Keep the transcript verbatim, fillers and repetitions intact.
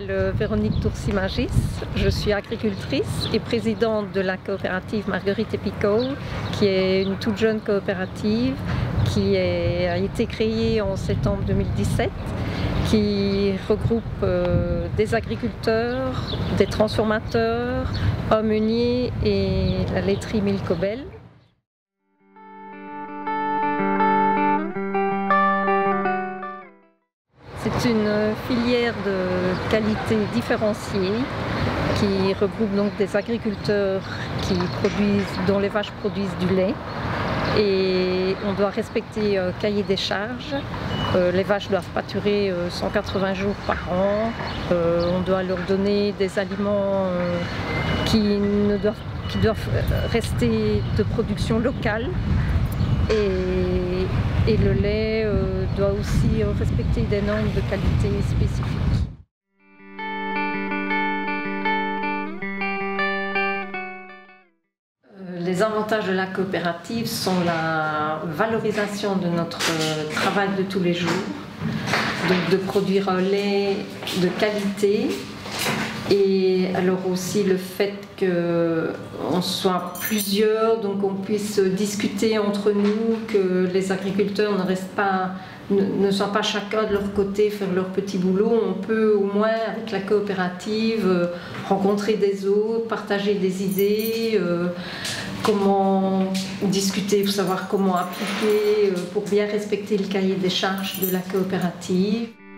m'appelle Véronique Tourcy-Magis, je suis agricultrice et présidente de la coopérative Marguerite et Picot, qui est une toute jeune coopérative qui est, a été créée en septembre deux mille dix-sept, qui regroupe euh, des agriculteurs, des transformateurs, un meunier et la laiterie Milcobel. C'est une filière de qualité différenciée qui regroupe donc des agriculteurs qui produisent, dont les vaches produisent du lait. Et on doit respecter un cahier des charges. Euh, les vaches doivent pâturer euh, cent quatre-vingts jours par an. Euh, on doit leur donner des aliments euh, qui, ne doivent, qui doivent rester de production locale. Et, et le lait euh, doit aussi euh, respecter des normes de qualité spécifiques. Les avantages de la coopérative sont la valorisation de notre travail de tous les jours, donc de produire un lait de qualité, et alors aussi le fait qu'on soit plusieurs, donc on puisse discuter entre nous, que les agriculteurs ne restent pas, ne, ne soient pas chacun de leur côté faire leur petit boulot. On peut au moins avec la coopérative rencontrer des autres, partager des idées, euh, comment discuter pour savoir comment appliquer pour bien respecter le cahier des charges de la coopérative.